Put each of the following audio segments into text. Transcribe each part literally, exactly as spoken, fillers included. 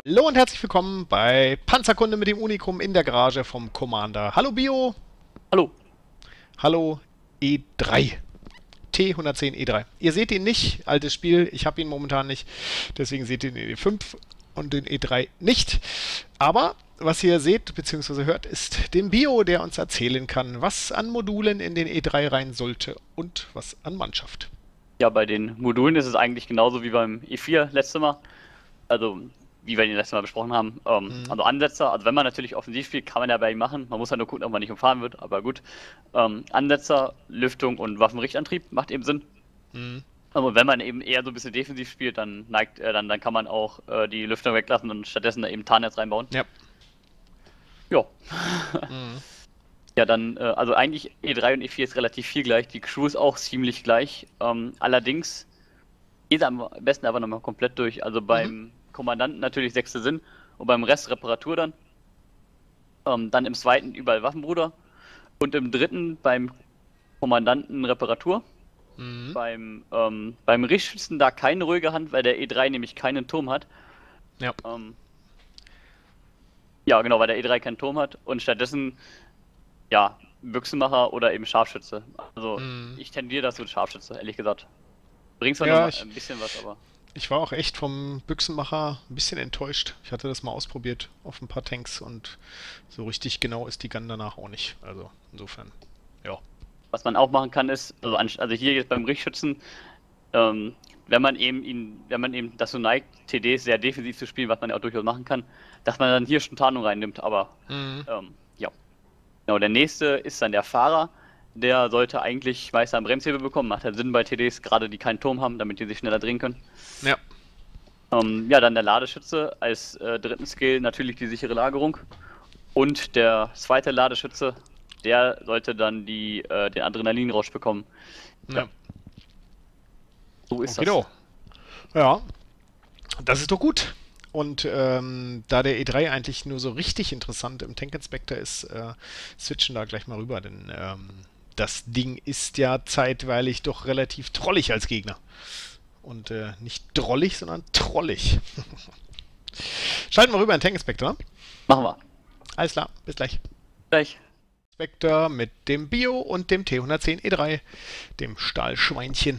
Hallo und herzlich willkommen bei Panzerkunde mit dem Unikum in der Garage vom Commander. Hallo Bio, Hallo. hallo E drei. T hundertzehn E drei. Ihr seht ihn nicht, altes Spiel, ich habe ihn momentan nicht, deswegen seht ihr den E fünf und den E drei nicht. Aber was ihr seht bzw. hört, ist den Bio, der uns erzählen kann, was an Modulen in den E drei rein sollte und was an Mannschaft. Ja, bei den Modulen ist es eigentlich genauso wie beim E vier letztes Mal. Also, wie wir ihn letztes Mal besprochen haben. Ähm, Mhm. also Ansetzer, also wenn man natürlich offensiv spielt, kann man ja bei ihm machen. Man muss halt nur gucken, ob man nicht umfahren wird, aber gut. Ähm, Ansetzer, Lüftung und Waffenrichtantrieb macht eben Sinn. Mhm. Aber wenn man eben eher so ein bisschen defensiv spielt, dann neigt, äh, dann, dann kann man auch äh, die Lüftung weglassen und stattdessen da eben Tarnnetz reinbauen. Ja. Ja. Mhm. Ja, dann, äh, also eigentlich E drei und E vier ist relativ viel gleich. Die Crew ist auch ziemlich gleich. Ähm, allerdings geht am besten aber nochmal komplett durch. Also Mhm. beim Kommandanten natürlich sechste Sinn und beim Rest Reparatur dann. Ähm, dann im zweiten überall Waffenbruder und im dritten beim Kommandanten Reparatur. Mhm. Beim, ähm, beim Richtschützen da keine ruhige Hand, weil der E drei nämlich keinen Turm hat. Ja. Ähm, ja, genau, weil der E drei keinen Turm hat und stattdessen, ja, Büchsenmacher oder eben Scharfschütze. Also Mhm. ich tendiere dazu Scharfschütze, ehrlich gesagt. Bringt zwar Ja, nochmal ich, ein bisschen was, aber. Ich war auch echt vom Büchsenmacher ein bisschen enttäuscht. Ich hatte das mal ausprobiert auf ein paar Tanks und so richtig genau ist die Gun danach auch nicht. Also insofern, ja. Was man auch machen kann, ist, also, also hier jetzt beim Richtschützen, ähm, wenn man eben ihn, wenn man eben dazu neigt, T Ds sehr defensiv zu spielen, was man ja auch durchaus machen kann, dass man dann hier schon Tarnung reinnimmt, aber Mhm. ähm, ja. Genau, der nächste ist dann der Fahrer. Der sollte eigentlich Meister am Bremshebel bekommen. Macht ja Sinn bei T Ds, gerade die keinen Turm haben, damit die sich schneller drehen können. Ja. Ähm, ja, dann der Ladeschütze als äh, dritten Skill natürlich die sichere Lagerung. Und der zweite Ladeschütze, der sollte dann die, äh, den Adrenalinrausch bekommen. Ja, Ja. so ist das. Okido. Ja, das ist doch gut. Und ähm, da der E drei eigentlich nur so richtig interessant im Tank Inspector ist, äh, switchen da gleich mal rüber, denn ähm, das Ding ist ja zeitweilig doch relativ trollig als Gegner. Und äh, nicht drollig, sondern trollig. Schalten wir rüber in Tank Inspector. Machen wir. Alles klar, bis gleich. Gleich. Spectre mit dem Bio und dem T hundertzehn E drei, dem Stahlschweinchen.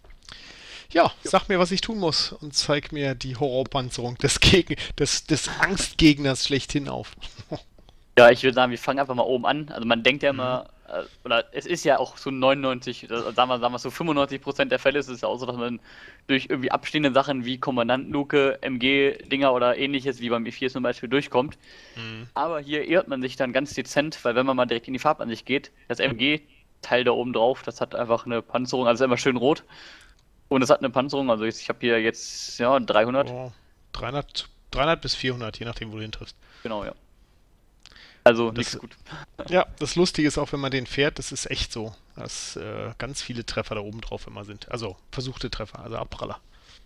Ja, sag mir, was ich tun muss und zeig mir die Horrorpanzerung des, Gegen des, des Angstgegners schlechthin auf. Ja, ich würde sagen, wir fangen einfach mal oben an. Also man denkt ja Mhm. immer, äh, oder es ist ja auch so neunundneunzig, äh, sagen wir, sagen wir so fünfundneunzig Prozent der Fälle ist es ja auch so, dass man durch irgendwie abstehende Sachen wie Kommandantenluke, M G-Dinger oder ähnliches, wie beim E vier zum Beispiel, durchkommt. Mhm. Aber hier irrt man sich dann ganz dezent, weil wenn man mal direkt in die Farbansicht geht, das M G-Teil da oben drauf, das hat einfach eine Panzerung, also ist immer schön rot. Und es hat eine Panzerung, also ich habe hier jetzt, ja, dreihundert. Oh, dreihundert, dreihundert bis vierhundert, je nachdem, wo du hin triffst. Genau, ja. Also Und nichts das, gut. ja, das Lustige ist auch, wenn man den fährt, das ist echt so, dass äh, ganz viele Treffer da oben drauf immer sind. Also versuchte Treffer, also Abpraller.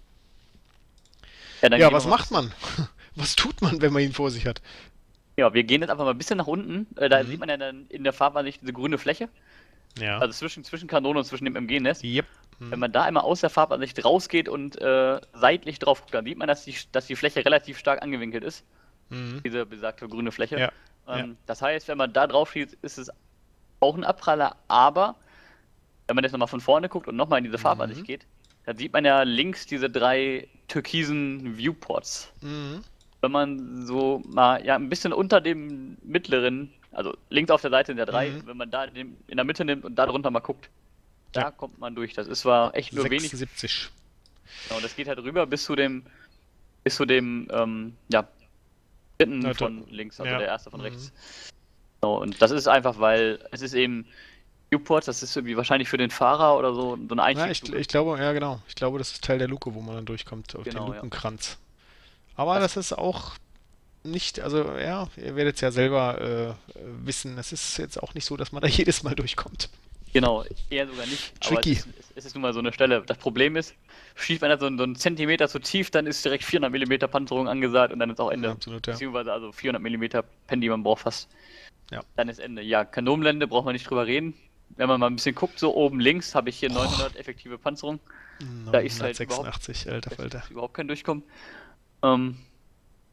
Ja, dann Ja, gehen wir was mal ein macht bisschen. man? Was tut man, wenn man ihn vor sich hat? Ja, wir gehen jetzt einfach mal ein bisschen nach unten. Äh, da Mhm. sieht man ja dann in der Farbansicht diese grüne Fläche. Ja. Also zwischen, zwischen Kanone und zwischen dem M G-Nest. Yep. Wenn Mhm. man da einmal aus der Farbansicht rausgeht und äh, seitlich drauf guckt, dann sieht man, dass die, dass die Fläche relativ stark angewinkelt ist. Mhm. Diese besagte grüne Fläche. Ja. Ja. Ähm, das heißt, wenn man da drauf steht, ist es auch ein Abpraller, aber wenn man jetzt nochmal von vorne guckt und nochmal in diese Farbansicht Mhm. geht, dann sieht man ja links diese drei türkisen Viewports. Mhm. Wenn man so mal ja ein bisschen unter dem mittleren, also links auf der Seite sind ja drei, Mhm. wenn man da den in der Mitte nimmt und da drunter mal guckt, Ja. da kommt man durch. Das ist zwar echt nur wenig, sechsundsiebzig. genau, das geht halt rüber bis zu dem, bis zu dem, ähm, ja, dritten Ja. da- von links, also ja. der erste von Mhm. rechts. Genau, und das ist einfach, weil es ist eben Viewport, das ist irgendwie wahrscheinlich für den Fahrer oder so, so eine Ja, ich, Einstiegsluke. ich glaube, ja genau. Ich glaube, das ist Teil der Luke, wo man dann durchkommt, auf den Genau, ja. Lukenkranz. Aber Das, das ist auch nicht, also ja, ihr werdet es ja selber äh, wissen. Es ist jetzt auch nicht so, dass man da jedes Mal durchkommt. genau, eher sogar nicht, aber es Tricky. ist, es ist nun mal so eine Stelle. Das Problem ist, schießt man da so, so einen Zentimeter zu tief, dann ist direkt vierhundert Millimeter Panzerung angesagt und dann ist auch Ja, Ende. absolut, ja. Beziehungsweise also vierhundert Millimeter Pen, die man braucht fast. Ja. Dann ist Ende. Ja, Kanonenblende braucht man nicht drüber reden. Wenn man mal ein bisschen guckt, so oben links habe ich hier neunhundert effektive Panzerung. Da ist halt überhaupt, neunhundertsechsundachtzig, alter das Falter. ist überhaupt kein Durchkommen. Ähm,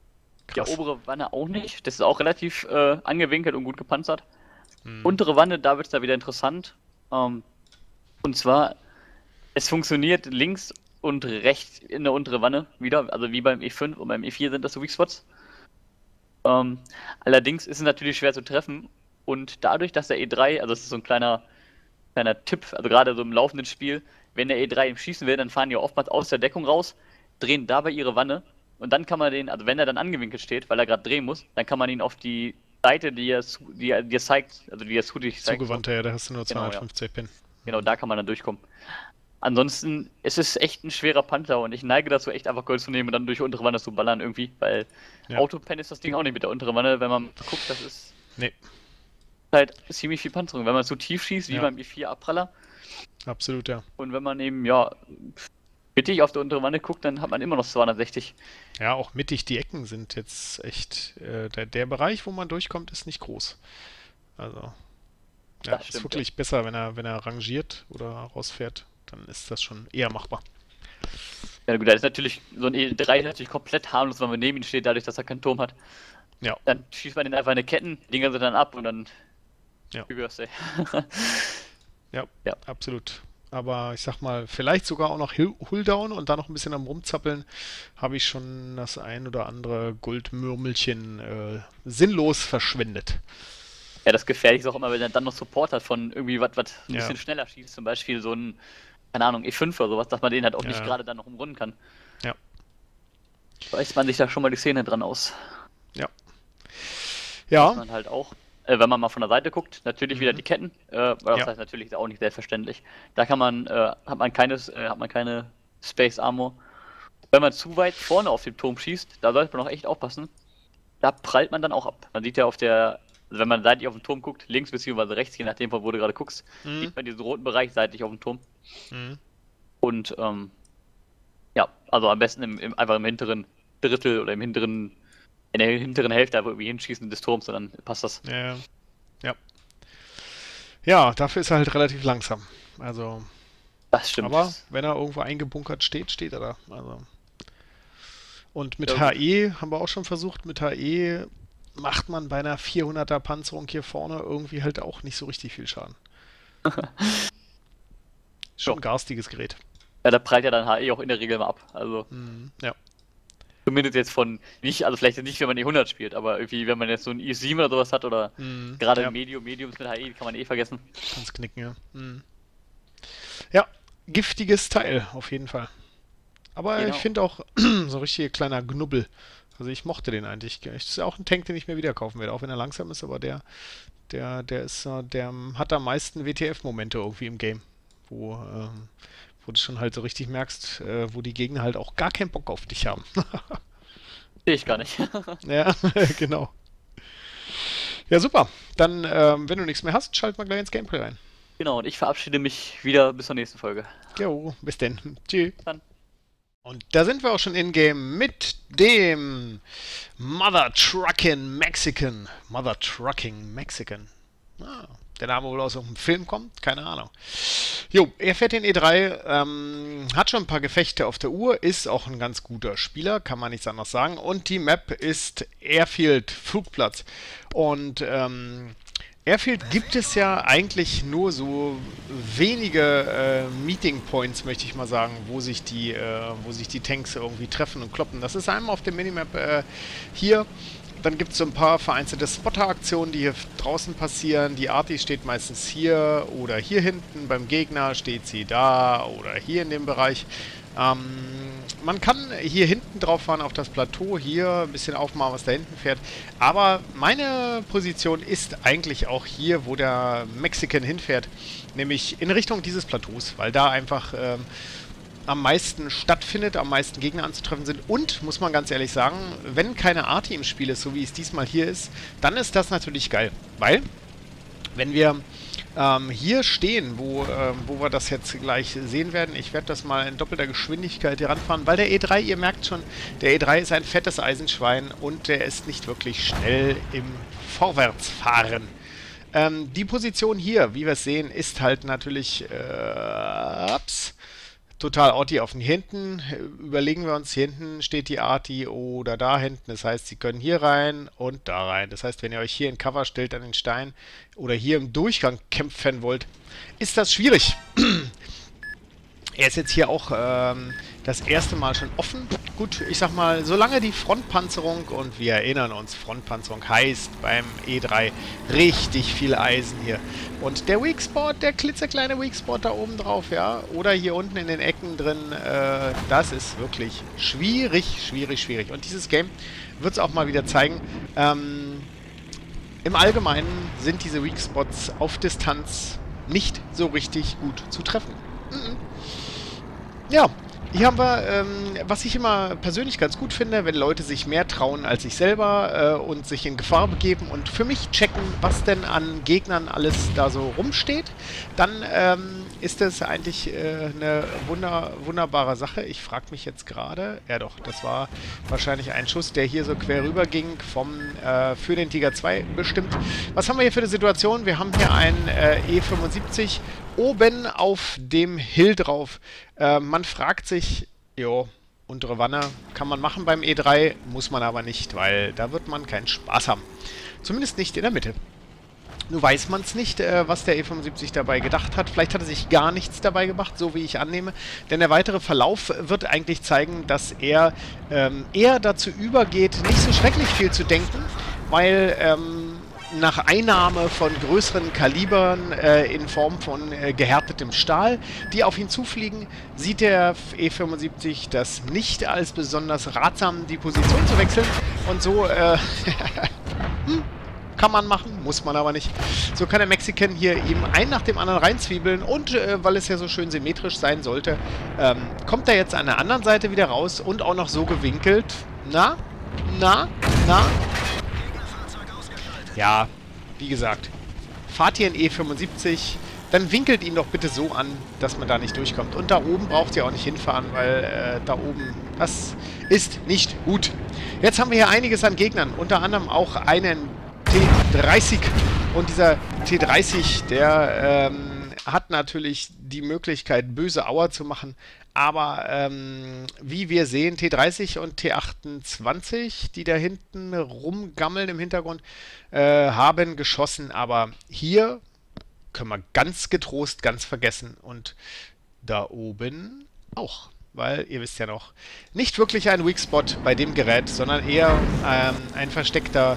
Ja, obere Wanne auch nicht. Das ist auch relativ äh, angewinkelt und gut gepanzert. Hm. Untere Wanne, da wird es da wieder interessant. Ähm, und zwar, es funktioniert links und rechts in der untere Wanne wieder. Also wie beim E fünf und beim E vier sind das so Weak Spots. Ähm, allerdings ist es natürlich schwer zu treffen. Und dadurch, dass der E drei, also das ist so ein kleiner, kleiner Tipp, also gerade so im laufenden Spiel, wenn der E drei ihm schießen will, dann fahren die oftmals aus der Deckung raus, drehen dabei ihre Wanne. Und dann kann man den, also wenn er dann angewinkelt steht, weil er gerade drehen muss, dann kann man ihn auf die Seite, die er, zu, die er dir zeigt, also die er zu dich zeigt. Zugewandter, ja, da hast du nur Genau, zweihundertfünfzig Pin. Genau, da kann man dann durchkommen. Ansonsten, es ist echt ein schwerer Panzer und ich neige dazu, echt einfach Gold zu nehmen und dann durch die untere Wanne zu ballern irgendwie, weil Ja. Autopen ist das Ding auch nicht mit der unteren Wanne, wenn man guckt, das ist Nee, halt ziemlich viel Panzerung. Wenn man zu tief schießt, wie Ja. beim E vier Abpraller, absolut, ja. und wenn man eben, ja, mittig auf der unteren Wanne guckt, dann hat man immer noch zweihundertsechzig. Ja, auch mittig, die Ecken sind jetzt echt, äh, der, der Bereich, wo man durchkommt, ist nicht groß. Also, ja, Das ist stimmt, wirklich besser, wenn er, wenn er rangiert oder rausfährt, dann ist das schon eher machbar. Ja gut, da ist natürlich, so ein E drei ist natürlich komplett harmlos, wenn man neben ihm steht, dadurch, dass er keinen Turm hat. Ja. Dann schießt man den einfach in die Ketten, die Dinger sind dann ab und dann... Ja. Birthday. Ja, Ja. absolut. Aber ich sag mal, vielleicht sogar auch noch Hill- Hulldown und da noch ein bisschen am Rumzappeln, habe ich schon das ein oder andere Goldmürmelchen äh, sinnlos verschwendet. Ja, das Gefährliche ist auch immer, wenn er dann noch Support hat von irgendwie was, was ein Ja. bisschen schneller schießt, zum Beispiel so ein, keine Ahnung, E fünf oder sowas, dass man den halt auch Ja. nicht gerade dann noch umrunden kann. Ja. Weiß man sich da schon mal die Szene dran aus. Ja, Man halt auch, äh, wenn man mal von der Seite guckt, natürlich Mhm. wieder die Ketten, äh, weil das Ja. heißt natürlich ist auch nicht selbstverständlich. Da kann man, äh, hat man keines, äh, hat man keine Space Armor. Wenn man zu weit vorne auf dem Turm schießt, da sollte man auch echt aufpassen. Da prallt man dann auch ab. Man sieht ja auf der, also wenn man seitlich auf den Turm guckt, links bzw. rechts, je nachdem, von wo du gerade guckst, Mhm. sieht man diesen roten Bereich seitlich auf dem Turm. Mhm. Und ähm, ja, also am besten im, im, einfach im hinteren Drittel oder im hinteren, in der hinteren Hälfte einfach irgendwie hinschießen des Turms und dann passt das. Ja, ja. Ja, dafür ist er halt relativ langsam. Also, Das stimmt. aber wenn er irgendwo eingebunkert steht, steht er da. Also. Und mit Ja, H gut. E haben wir auch schon versucht, mit H E macht man bei einer vierhunderter Panzerung hier vorne irgendwie halt auch nicht so richtig viel Schaden. Schon ein garstiges Gerät. Ja, da prallt ja dann H E auch in der Regel mal ab. Also Mhm. Ja. zumindest jetzt von nicht, also vielleicht nicht, wenn man die hundert spielt, aber irgendwie, wenn man jetzt so ein I sieben oder sowas hat oder Mhm. gerade ja. Medium, Mediums mit H E, kann man eh vergessen. Kannst knicken, ja. Mhm. Ja, giftiges Teil, auf jeden Fall. Aber Genau. ich finde auch so ein richtig kleiner Gnubbel. Also ich mochte den eigentlich. Das ist auch ein Tank, den ich mir wieder kaufen werde, auch wenn er langsam ist, aber der, der, der ist, äh, der hat am meisten W T F-Momente irgendwie im Game. Wo, ähm, wo du schon halt so richtig merkst, äh, wo die Gegner halt auch gar keinen Bock auf dich haben. Sehe ich gar nicht. Ja, genau. Ja, super. Dann, ähm, wenn du nichts mehr hast, schalt mal gleich ins Gameplay rein. Genau, und ich verabschiede mich wieder bis zur nächsten Folge. Jo, bis denn. Tschüss. Dann. Und da sind wir auch schon in-game mit dem Mother Trucking Mexican. Mother Trucking Mexican. Ah, der Name wohl aus einem Film kommt? Keine Ahnung. Jo, er fährt den E drei, ähm, hat schon ein paar Gefechte auf der Uhr, ist auch ein ganz guter Spieler, kann man nichts anderes sagen. Und die Map ist Airfield, Flugplatz. Und ähm, Airfield gibt es ja eigentlich nur so wenige äh, Meeting Points, möchte ich mal sagen, wo sich die, äh, wo sich die Tanks irgendwie treffen und kloppen. Das ist einmal auf der Minimap äh, hier. Dann gibt es so ein paar vereinzelte Spotter-Aktionen, die hier draußen passieren. Die Arti steht meistens hier oder hier hinten. Beim Gegner steht sie da oder hier in dem Bereich. Ähm, man kann hier hinten drauf fahren auf das Plateau, hier ein bisschen aufmachen, was da hinten fährt. Aber meine Position ist eigentlich auch hier, wo der Mexican hinfährt, nämlich in Richtung dieses Plateaus, weil da einfach ähm, am meisten stattfindet, am meisten Gegner anzutreffen sind. Und, muss man ganz ehrlich sagen, wenn keine Arti im Spiel ist, so wie es diesmal hier ist, dann ist das natürlich geil. Weil, wenn wir ähm, hier stehen, wo, ähm, wo wir das jetzt gleich sehen werden, ich werde das mal in doppelter Geschwindigkeit hier ranfahren, weil der E drei, ihr merkt schon, der E drei ist ein fettes Eisenschwein und der ist nicht wirklich schnell im Vorwärtsfahren. Ähm, die Position hier, wie wir es sehen, ist halt natürlich äh, ups, total Orti offen. Hier hinten äh, überlegen wir uns, hier hinten steht die Arti oder da hinten. Das heißt, sie können hier rein und da rein. Das heißt, wenn ihr euch hier in Cover stellt an den Stein oder hier im Durchgang kämpfen wollt, ist das schwierig. Er ist jetzt hier auch ähm, das erste Mal schon offen. Gut, ich sag mal, solange die Frontpanzerung, und wir erinnern uns, Frontpanzerung heißt beim E drei richtig viel Eisen hier. Und der Weakspot, der klitzekleine Weakspot da oben drauf, ja, oder hier unten in den Ecken drin, äh, das ist wirklich schwierig, schwierig, schwierig. Und dieses Game wird es auch mal wieder zeigen. Ähm, im Allgemeinen sind diese Weakspots auf Distanz nicht so richtig gut zu treffen. Mhm. Ja, hier haben wir, ähm, was ich immer persönlich ganz gut finde, wenn Leute sich mehr trauen als ich selber äh, und sich in Gefahr begeben und für mich checken, was denn an Gegnern alles da so rumsteht, dann ähm, ist das eigentlich äh, eine wunder, wunderbare Sache. Ich frage mich jetzt gerade, ja doch, das war wahrscheinlich ein Schuss, der hier so quer rüber ging vom, äh, für den Tiger zwei bestimmt. Was haben wir hier für eine Situation? Wir haben hier einen äh, E fünfundsiebzig oben auf dem Hill drauf. Äh, man fragt sich, jo, untere Wanne kann man machen beim E drei, muss man aber nicht, weil da wird man keinen Spaß haben. Zumindest nicht in der Mitte. Nur weiß man es nicht, äh, was der E fünfundsiebzig dabei gedacht hat. Vielleicht hat er sich gar nichts dabei gemacht, so wie ich annehme. Denn der weitere Verlauf wird eigentlich zeigen, dass er ähm, eher dazu übergeht, nicht so schrecklich viel zu denken, weil ähm, nach Einnahme von größeren Kalibern äh, in Form von äh, gehärtetem Stahl, die auf ihn zufliegen, sieht der E fünfundsiebzig das nicht als besonders ratsam, die Position zu wechseln. Und so äh, hm, kann man machen, muss man aber nicht. So kann der Mexican hier eben einen nach dem anderen reinzwiebeln und äh, weil es ja so schön symmetrisch sein sollte, ähm, kommt er jetzt an der anderen Seite wieder raus und auch noch so gewinkelt. Na? Na? Na? Ja, wie gesagt, fahrt ihr in E fünfundsiebzig, dann winkelt ihn doch bitte so an, dass man da nicht durchkommt. Und da oben braucht ihr auch nicht hinfahren, weil äh, da oben, das ist nicht gut. Jetzt haben wir hier einiges an Gegnern, unter anderem auch einen T dreißig. Und dieser T dreißig, der ähm, hat natürlich die Möglichkeit, böse Aua zu machen. Aber ähm, wie wir sehen, T dreißig und T achtundzwanzig, die da hinten rumgammeln im Hintergrund, äh, haben geschossen. Aber hier können wir ganz getrost, ganz vergessen. Und da oben auch. Weil, ihr wisst ja noch, nicht wirklich ein Weakspot bei dem Gerät, sondern eher ähm, ein versteckter...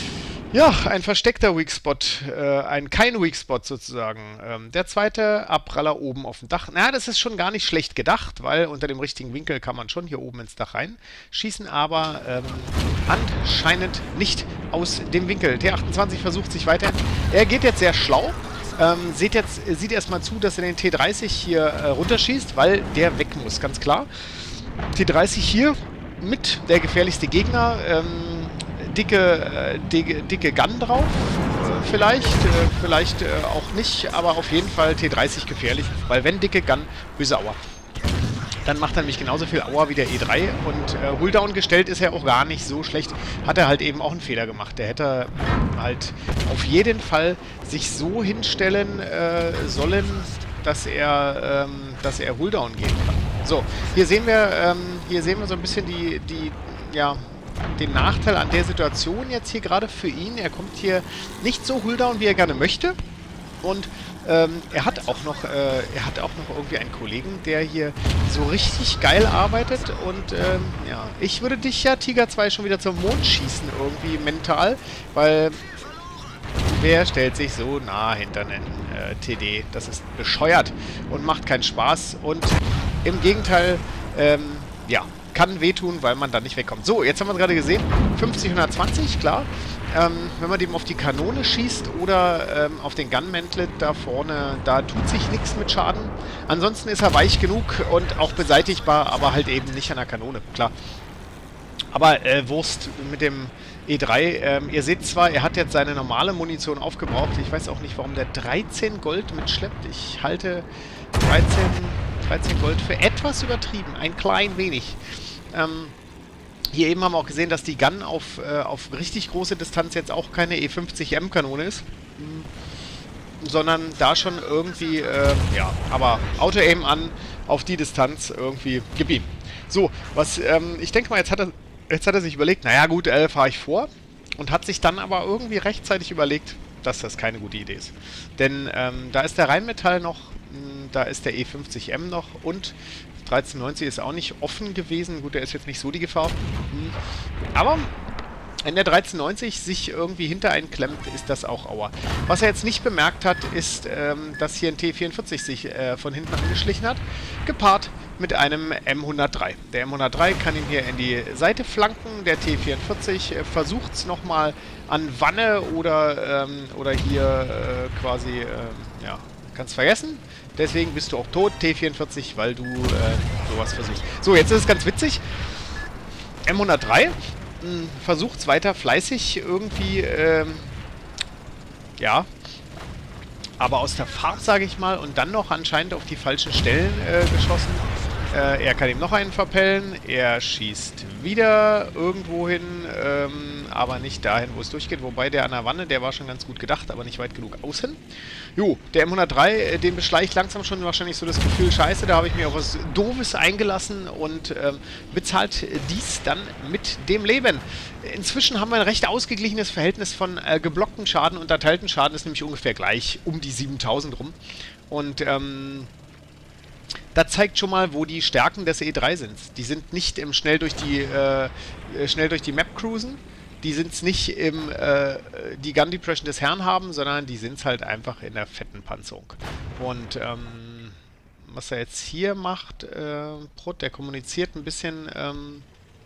Ja, ein versteckter Weakspot, äh, ein kein Weakspot sozusagen. Ähm, der zweite Abpraller oben auf dem Dach. Na, das ist schon gar nicht schlecht gedacht, weil unter dem richtigen Winkel kann man schon hier oben ins Dach reinschießen, aber ähm, anscheinend nicht aus dem Winkel. T achtundzwanzig versucht sich weiter. Er geht jetzt sehr schlau. Ähm, seht jetzt, sieht erstmal zu, dass er den T dreißig hier äh, runterschießt, weil der weg muss, ganz klar. T dreißig hier mit der gefährlichste Gegner. Ähm, Dicke, äh, dicke, dicke Gun drauf, äh, vielleicht, äh, vielleicht äh, auch nicht, aber auf jeden Fall T dreißig gefährlich, weil wenn dicke Gun, böse Aua. Dann macht er nämlich genauso viel Aua wie der E drei und äh, Hulldown gestellt ist er auch gar nicht so schlecht, hat er halt eben auch einen Fehler gemacht. Der hätte halt auf jeden Fall sich so hinstellen äh, sollen, dass er, ähm, dass er Hulldown gehen kann. So, hier sehen wir, ähm, hier sehen wir so ein bisschen die, die, ja, den Nachteil an der Situation jetzt hier gerade für ihn. Er kommt hier nicht so Hulldown, wie er gerne möchte. Und ähm, er hat auch noch äh, er hat auch noch irgendwie einen Kollegen, der hier so richtig geil arbeitet. Und ähm, ja, ich würde dich ja, Tiger zwei, schon wieder zum Mond schießen irgendwie mental. Weil wer stellt sich so nah hinter einen äh, T D? Das ist bescheuert und macht keinen Spaß. Und im Gegenteil, ähm, ja, kann wehtun, weil man da nicht wegkommt. So, jetzt haben wir gerade gesehen, fünfzig, hundertzwanzig, klar. Ähm, wenn man dem auf die Kanone schießt oder ähm, auf den Gunmantlet da vorne, da tut sich nichts mit Schaden. Ansonsten ist er weich genug und auch beseitigbar, aber halt eben nicht an der Kanone, klar. Aber äh, Wurst mit dem E drei. Ähm, ihr seht zwar, er hat jetzt seine normale Munition aufgebraucht. Ich weiß auch nicht, warum der dreizehn Gold mitschleppt. Ich halte dreizehn Gold für etwas übertrieben. Ein klein wenig. Ähm, hier eben haben wir auch gesehen, dass die Gun auf, äh, auf richtig große Distanz jetzt auch keine E fünfzig M Kanone ist. sondern da schon irgendwie, äh, ja, aber Auto-Aim an, auf die Distanz irgendwie gebeamt. So, was, ähm, ich denke mal, jetzt hat er, jetzt hat er sich überlegt, naja gut, äh, fahre ich vor und hat sich dann aber irgendwie rechtzeitig überlegt, dass das keine gute Idee ist. Denn ähm, da ist der Rheinmetall noch, mh, da ist der E fünfzig M noch und dreizehn neunzig ist auch nicht offen gewesen. Gut, der ist jetzt nicht so die Gefahr. Hm. Aber wenn der dreizehn neunzig sich irgendwie hinter einen klemmt, ist das auch Aua. Was er jetzt nicht bemerkt hat, ist, ähm, dass hier ein T vierundvierzig sich äh, von hinten angeschlichen hat, gepaart mit einem M hundertdrei. Der M hundertdrei kann ihn hier in die Seite flanken. Der T vierundvierzig äh, versucht es nochmal an Wanne oder, ähm, oder hier äh, quasi, äh, ja, kannst vergessen. Deswegen bist du auch tot, T vierundvierzig, weil du äh, sowas versuchst. So, jetzt ist es ganz witzig. M hundertdrei versucht es weiter fleißig irgendwie, ähm, ja, aber aus der Fahrt, sage ich mal, und dann noch anscheinend auf die falschen Stellen äh, geschossen. Äh, er kann ihm noch einen verpellen, er schießt wieder irgendwo hin, ähm, aber nicht dahin, wo es durchgeht. Wobei der an der Wanne, der war schon ganz gut gedacht, aber nicht weit genug außen. Jo, der M hundertdrei, äh, den beschleicht langsam schon wahrscheinlich so das Gefühl, scheiße, da habe ich mir auch was Doofes eingelassen und ähm, bezahlt dies dann mit dem Leben. Inzwischen haben wir ein recht ausgeglichenes Verhältnis von äh, geblockten Schaden und erteilten Schaden, ist nämlich ungefähr gleich, um die siebentausend rum. Und, ähm... das zeigt schon mal, wo die Stärken des E drei sind. Die sind nicht im schnell durch die äh, schnell durch die Map cruisen. Die sind es nicht im äh, die Gun Depression des Herrn haben, sondern die sind es halt einfach in der fetten Panzerung. Und ähm, was er jetzt hier macht, äh, Prot, der kommuniziert ein bisschen. Ähm,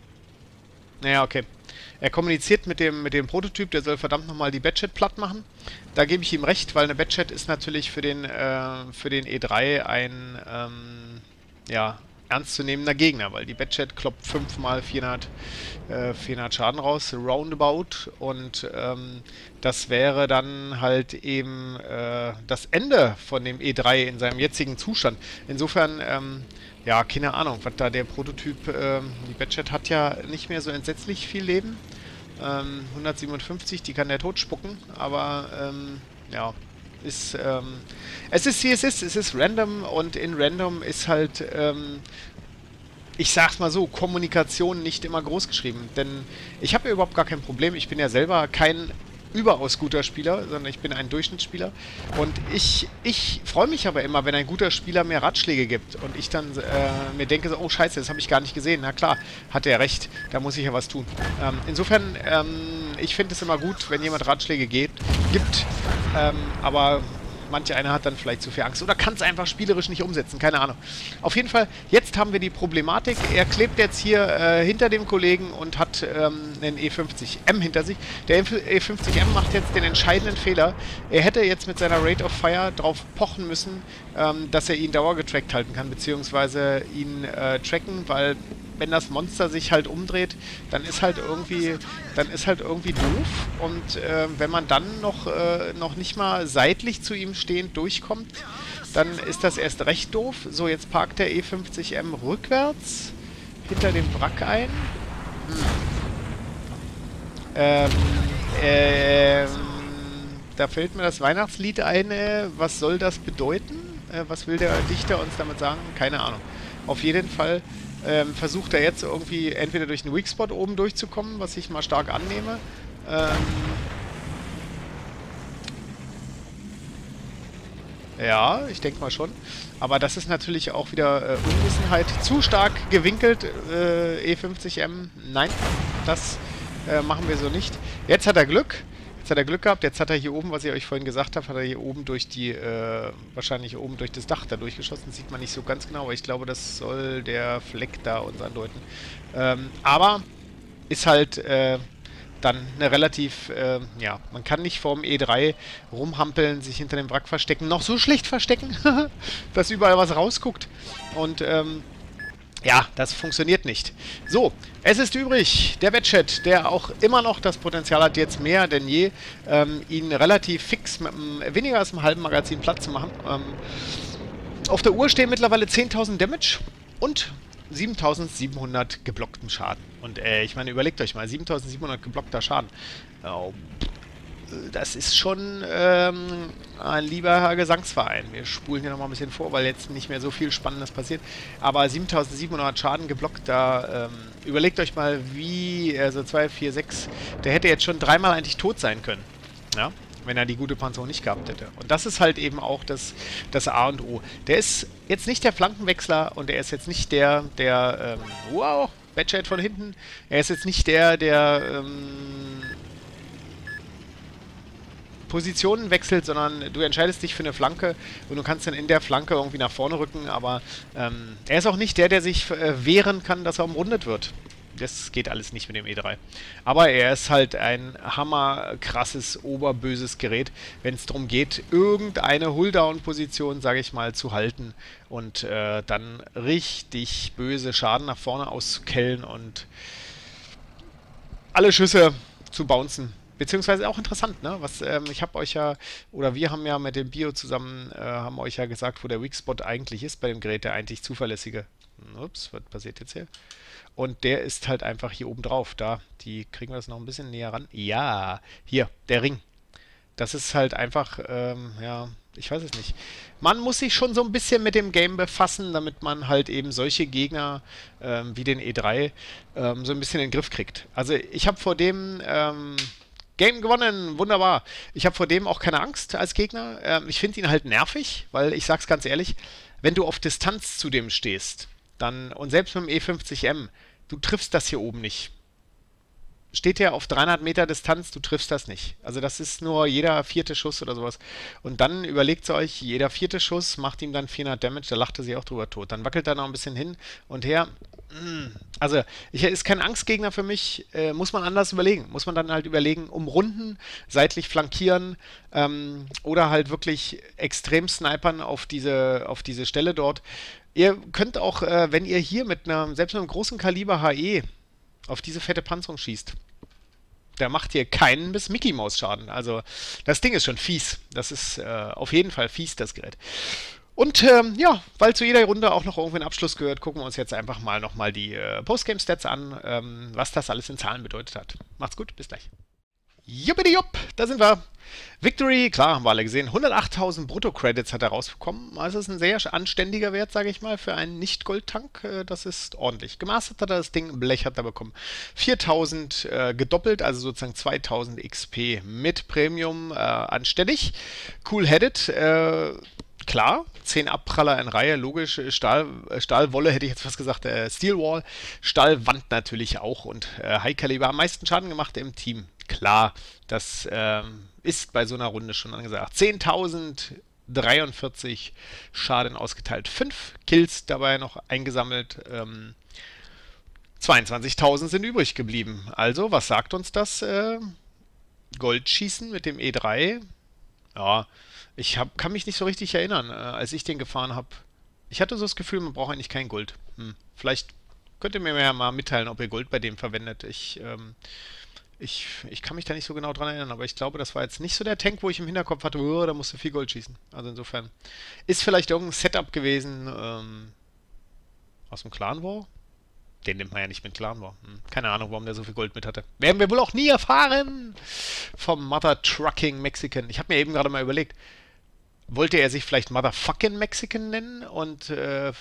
naja, okay. Er kommuniziert mit dem, mit dem Prototyp, der soll verdammt nochmal die Batchet platt machen. Da gebe ich ihm recht, weil eine Batchet ist natürlich für den, äh, für den E drei ein ähm, ja, ernstzunehmender Gegner, weil die Batchet kloppt fünfmal vierhundert, äh, vierhundert Schaden raus, roundabout, und ähm, das wäre dann halt eben äh, das Ende von dem E drei in seinem jetzigen Zustand. Insofern, ähm, ja, keine Ahnung, was da der Prototyp, ähm, die Batchet hat ja nicht mehr so entsetzlich viel Leben. Ähm, hundertsiebenundfünfzig, die kann der tot spucken, aber ähm, ja, ist, ähm, es ist wie es ist, es ist random, und in random ist halt, ähm, ich sag's mal so, Kommunikation nicht immer groß geschrieben, denn ich habe ja überhaupt gar kein Problem, ich bin ja selber kein überaus guter Spieler, sondern ich bin ein Durchschnittsspieler, und ich, ich freue mich aber immer, wenn ein guter Spieler mir Ratschläge gibt und ich dann äh, mir denke, so, oh scheiße, das habe ich gar nicht gesehen. Na klar, hat er recht, da muss ich ja was tun. Ähm, insofern, ähm, ich finde es immer gut, wenn jemand Ratschläge gibt, gibt ähm, aber manch einer hat dann vielleicht zu viel Angst oder kann es einfach spielerisch nicht umsetzen, keine Ahnung. Auf jeden Fall, jetzt haben wir die Problematik, er klebt jetzt hier äh, hinter dem Kollegen und hat ähm, einen E fünfzig M hinter sich. Der E fünfzig M macht jetzt den entscheidenden Fehler. Er hätte jetzt mit seiner Rate of Fire drauf pochen müssen, ähm, dass er ihn dauergetrackt halten kann, beziehungsweise ihn äh, tracken, weil wenn das Monster sich halt umdreht, dann ist halt irgendwie, dann ist halt irgendwie doof, und äh, wenn man dann noch, äh, noch nicht mal seitlich zu ihm stehend durchkommt, dann ist das erst recht doof. So, jetzt parkt der E fünfzig M rückwärts hinter dem Wrack ein. Hm. Ähm, ähm, da fällt mir das Weihnachtslied ein. Äh, was soll das bedeuten? Äh, was will der Dichter uns damit sagen? Keine Ahnung. Auf jeden Fall Ähm, versucht er jetzt irgendwie entweder durch einen Weakspot oben durchzukommen, was ich mal stark annehme. Ähm ja, ich denke mal schon. Aber das ist natürlich auch wieder äh, Unwissenheit. Zu stark gewinkelt, äh, E fünfzig M. Nein, das äh, machen wir so nicht. Jetzt hat er Glück. Jetzt hat er Glück gehabt, jetzt hat er hier oben, was ich euch vorhin gesagt habe, hat er hier oben durch die, äh, wahrscheinlich oben durch das Dach da durchgeschossen. Sieht man nicht so ganz genau, aber ich glaube, das soll der Fleck da uns andeuten. Ähm, aber ist halt äh, dann eine relativ, äh, ja, man kann nicht vorm E drei rumhampeln, sich hinter dem Wrack verstecken, noch so schlecht verstecken, dass überall was rausguckt. Und, ähm, ja, das funktioniert nicht. So, es ist übrig der Batchet, der auch immer noch das Potenzial hat, jetzt mehr denn je, ähm, ihn relativ fix mit einem, weniger als einem halben Magazin platt zu machen. Ähm, auf der Uhr stehen mittlerweile zehntausend Damage und siebentausendsiebenhundert geblockten Schaden. Und äh, ich meine, überlegt euch mal, siebentausendsiebenhundert geblockter Schaden. Oh, das ist schon ähm, ein lieber Gesangsverein. Wir spulen hier nochmal ein bisschen vor, weil jetzt nicht mehr so viel Spannendes passiert. Aber siebentausendsiebenhundert Schaden geblockt, da ähm, überlegt euch mal, wie, also zwei, vier, sechs, der hätte jetzt schon dreimal eigentlich tot sein können. Ja? Wenn er die gute Panzerung nicht gehabt hätte. Und das ist halt eben auch das, das A und O. Der ist jetzt nicht der Flankenwechsler und er ist jetzt nicht der, der, ähm, wow, Badshade von hinten. Er ist jetzt nicht der, der, ähm, Positionen wechselt, sondern du entscheidest dich für eine Flanke und du kannst dann in der Flanke irgendwie nach vorne rücken, aber ähm, er ist auch nicht der, der sich äh, wehren kann, dass er umrundet wird. Das geht alles nicht mit dem E drei. Aber er ist halt ein hammerkrasses, oberböses Gerät, wenn es darum geht, irgendeine Hulldown-Position, sage ich mal, zu halten und äh, dann richtig böse Schaden nach vorne auszukellen und alle Schüsse zu bouncen. Beziehungsweise auch interessant, ne? Was, ähm, ich habe euch ja, oder wir haben ja mit dem Bio zusammen, äh, haben euch ja gesagt, wo der Weak Spot eigentlich ist bei dem Gerät, der eigentlich zuverlässige. Ups, was passiert jetzt hier? Und der ist halt einfach hier oben drauf. Da, die kriegen wir das noch ein bisschen näher ran. Ja, hier, der Ring. Das ist halt einfach, ähm, ja, ich weiß es nicht. Man muss sich schon so ein bisschen mit dem Game befassen, damit man halt eben solche Gegner ähm, wie den E drei ähm, so ein bisschen in den Griff kriegt. Also ich habe vor dem ähm, Game gewonnen, wunderbar. Ich habe vor dem auch keine Angst als Gegner. Ähm, ich finde ihn halt nervig, weil ich sag's ganz ehrlich, wenn du auf Distanz zu dem stehst, dann, und selbst mit dem E fünfzig M, du triffst das hier oben nicht. Steht ja auf dreihundert Meter Distanz, du triffst das nicht. Also das ist nur jeder vierte Schuss oder sowas. Und dann überlegt ihr euch, jeder vierte Schuss macht ihm dann vierhundert Damage, da lacht er sich auch drüber tot. Dann wackelt er noch ein bisschen hin und her. Also, ich, ist kein Angstgegner für mich, äh, muss man anders überlegen. Muss man dann halt überlegen, umrunden, seitlich flankieren ähm, oder halt wirklich extrem snipern auf diese, auf diese Stelle dort. Ihr könnt auch, äh, wenn ihr hier mit einer, selbst mit einem großen Kaliber H E auf diese fette Panzerung schießt, der macht hier keinen bis Mickey Maus Schaden. Also das Ding ist schon fies. Das ist äh, auf jeden Fall fies, das Gerät. Und ähm, ja, weil zu jeder Runde auch noch irgendwie ein Abschluss gehört, gucken wir uns jetzt einfach mal nochmal die äh, Postgame-Stats an, ähm, was das alles in Zahlen bedeutet hat. Macht's gut, bis gleich. Juppidijupp, da sind wir. Victory, klar, haben wir alle gesehen. hundertachttausend Brutto-Credits hat er rausbekommen. Also das ist ein sehr anständiger Wert, sage ich mal, für einen Nicht-Gold-Tank. Das ist ordentlich. Gemastert hat er das Ding, Blech hat er bekommen. viertausend äh, gedoppelt, also sozusagen zweitausend X P mit Premium, äh, anständig. Cool-headed, äh, klar, zehn Abpraller in Reihe, logisch, Stahl, Stahlwolle hätte ich jetzt fast gesagt, äh, Steelwall, Stahlwand natürlich auch und äh, High Caliber am meisten Schaden gemacht im Team. Klar, das ähm, ist bei so einer Runde schon angesagt. zehntausenddreiundvierzig Schaden ausgeteilt, fünf Kills dabei noch eingesammelt, ähm, zweiundzwanzigtausend sind übrig geblieben. Also, was sagt uns das? Äh, Goldschießen mit dem E drei, ja, ich hab, kann mich nicht so richtig erinnern, äh, als ich den gefahren habe. Ich hatte so das Gefühl, man braucht eigentlich kein Gold. Hm. Vielleicht könnt ihr mir ja mal mitteilen, ob ihr Gold bei dem verwendet. Ich, ähm, ich, ich kann mich da nicht so genau dran erinnern, aber ich glaube, das war jetzt nicht so der Tank, wo ich im Hinterkopf hatte, oh, da musst du viel Gold schießen. Also insofern ist vielleicht irgendein Setup gewesen ähm, aus dem Clan War. Den nimmt man ja nicht mit Clan War. Hm. Keine Ahnung, warum der so viel Gold mit hatte. Werden wir wohl auch nie erfahren. Vom Mother Trucking Mexican. Ich habe mir eben gerade mal überlegt, wollte er sich vielleicht Motherfucking Mexican nennen und äh,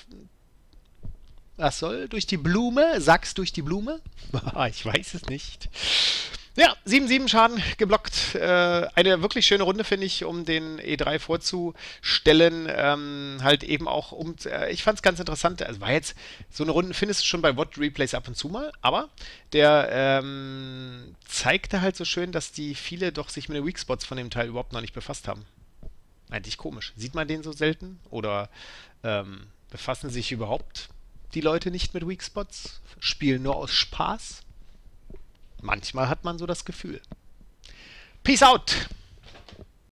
was soll? Durch die Blume? Sag's durch die Blume? Ich weiß es nicht. Ja, sieben sieben Schaden geblockt. Äh, eine wirklich schöne Runde, finde ich, um den E drei vorzustellen. Ähm, halt eben auch um... Äh, ich fand es ganz interessant. Also war jetzt... So eine Runde findest du schon bei W O D-Replays ab und zu mal. Aber der ähm, zeigte halt so schön, dass die viele doch sich mit den Weak Spots von dem Teil überhaupt noch nicht befasst haben. Eigentlich komisch. Sieht man den so selten? Oder ähm, befassen sich überhaupt die Leute nicht mit Weak Spots? Spielen nur aus Spaß? Manchmal hat man so das Gefühl. Peace out!